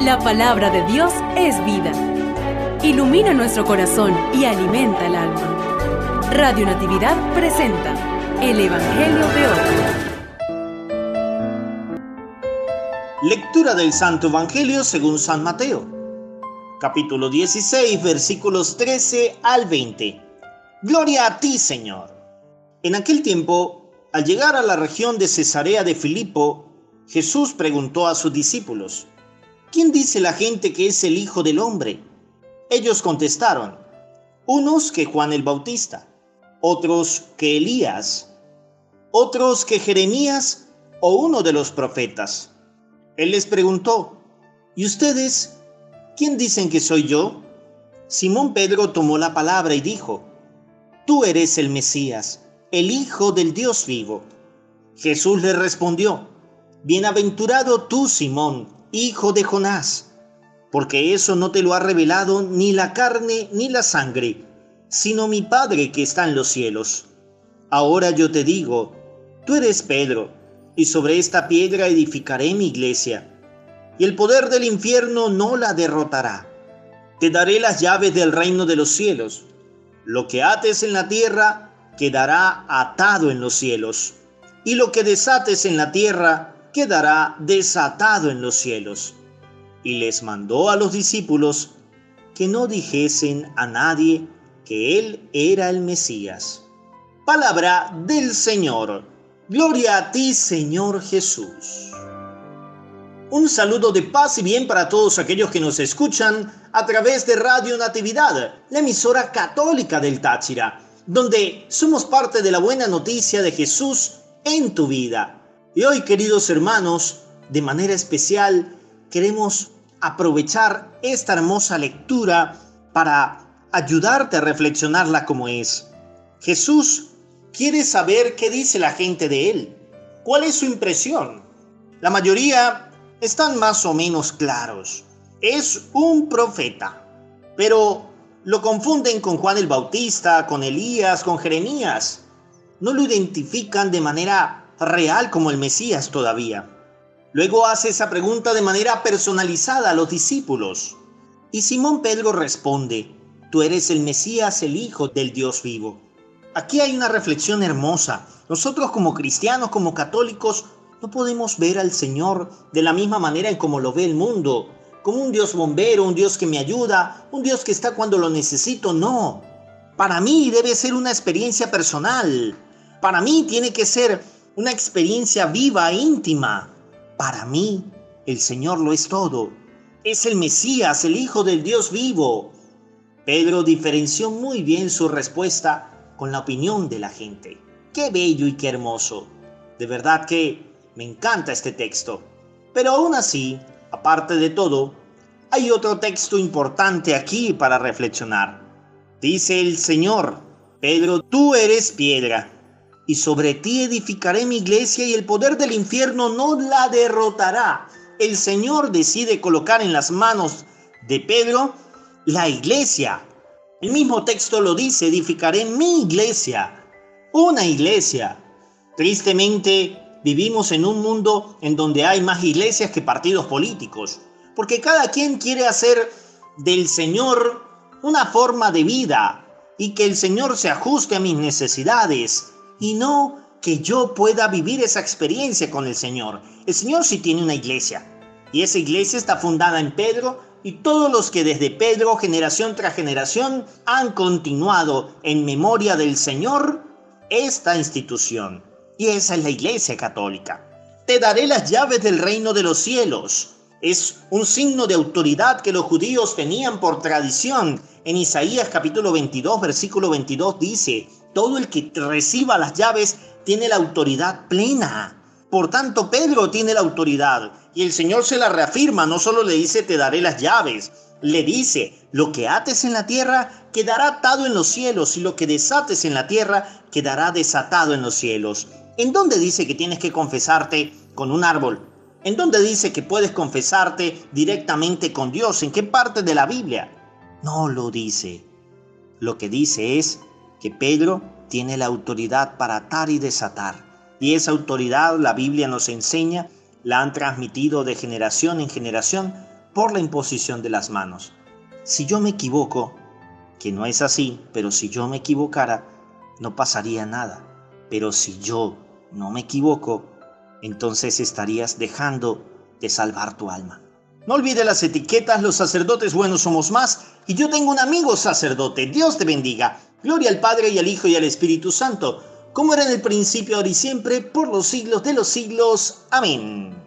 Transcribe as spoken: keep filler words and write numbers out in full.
La palabra de Dios es vida. Ilumina nuestro corazón y alimenta el alma. Radio Natividad presenta el Evangelio de hoy. Lectura del Santo Evangelio según San Mateo, capítulo dieciséis, versículos trece al veinte. Gloria a ti, Señor. En aquel tiempo, al llegar a la región de Cesarea de Filipo, Jesús preguntó a sus discípulos: ¿Quién dice la gente que es el Hijo del Hombre? Ellos contestaron: unos que Juan el Bautista, otros que Elías, otros que Jeremías o uno de los profetas. Él les preguntó: ¿y ustedes quién dicen que soy yo? Simón Pedro tomó la palabra y dijo: Tú eres el Mesías, el Hijo del Dios vivo. Jesús le respondió: Bienaventurado tú, Simón, hijo de Jonás, porque eso no te lo ha revelado ni la carne ni la sangre, sino mi Padre que está en los cielos. Ahora yo te digo, tú eres Pedro, y sobre esta piedra edificaré mi iglesia, y el poder del infierno no la derrotará. Te daré las llaves del reino de los cielos. Lo que ates en la tierra quedará atado en los cielos, y lo que desates en la tierra quedará desatado en los cielos. Y les mandó a los discípulos que no dijesen a nadie que él era el Mesías. Palabra del Señor. Gloria a ti, Señor Jesús. Un saludo de paz y bien para todos aquellos que nos escuchan a través de Radio Natividad, la emisora católica del Táchira, donde somos parte de la buena noticia de Jesús en tu vida. Y hoy, queridos hermanos, de manera especial queremos aprovechar esta hermosa lectura para ayudarte a reflexionarla como es. Jesús quiere saber qué dice la gente de él. ¿Cuál es su impresión? La mayoría están más o menos claros. Es un profeta. Pero lo confunden con Juan el Bautista, con Elías, con Jeremías. No lo identifican de manera real como el Mesías todavía. Luego hace esa pregunta de manera personalizada a los discípulos. Y Simón Pedro responde: Tú eres el Mesías, el Hijo del Dios vivo. Aquí hay una reflexión hermosa. Nosotros como cristianos, como católicos, no podemos ver al Señor de la misma manera en como lo ve el mundo, como un Dios bombero, un Dios que me ayuda, un Dios que está cuando lo necesito. No. Para mí debe ser una experiencia personal. Para mí tiene que ser una experiencia viva, íntima. Para mí, el Señor lo es todo. Es el Mesías, el Hijo del Dios vivo. Pedro diferenció muy bien su respuesta con la opinión de la gente. ¡Qué bello y qué hermoso! De verdad que me encanta este texto. Pero aún así, aparte de todo, hay otro texto importante aquí para reflexionar. Dice el Señor: Pedro, tú eres piedra, y sobre ti edificaré mi iglesia, y el poder del infierno no la derrotará. El Señor decide colocar en las manos de Pedro la iglesia. El mismo texto lo dice: edificaré mi iglesia. Una iglesia. Tristemente, vivimos en un mundo en donde hay más iglesias que partidos políticos, porque cada quien quiere hacer del Señor una forma de vida y que el Señor se ajuste a mis necesidades y no que yo pueda vivir esa experiencia con el Señor. El Señor sí tiene una iglesia, y esa iglesia está fundada en Pedro y todos los que desde Pedro, generación tras generación, han continuado en memoria del Señor esta institución. Y esa es la Iglesia Católica. Te daré las llaves del reino de los cielos. Es un signo de autoridad que los judíos tenían por tradición. En Isaías capítulo veintidós, versículo veintidós dice: todo el que reciba las llaves tiene la autoridad plena. Por tanto, Pedro tiene la autoridad y el Señor se la reafirma. No solo le dice: te daré las llaves. Le dice: lo que ates en la tierra quedará atado en los cielos, y lo que desates en la tierra quedará desatado en los cielos. ¿En dónde dice que tienes que confesarte con un árbol? ¿En dónde dice que puedes confesarte directamente con Dios? ¿En qué parte de la Biblia? No lo dice. Lo que dice es que Pedro tiene la autoridad para atar y desatar. Y esa autoridad, la Biblia nos enseña, la han transmitido de generación en generación por la imposición de las manos. Si yo me equivoco, que no es así, pero si yo me equivocara, no pasaría nada. Pero si yo no me equivoco, entonces estarías dejando de salvar tu alma. No olvides las etiquetas, los sacerdotes buenos somos más, y yo tengo un amigo sacerdote. Dios te bendiga. Gloria al Padre y al Hijo y al Espíritu Santo, como era en el principio, ahora y siempre, por los siglos de los siglos. Amén.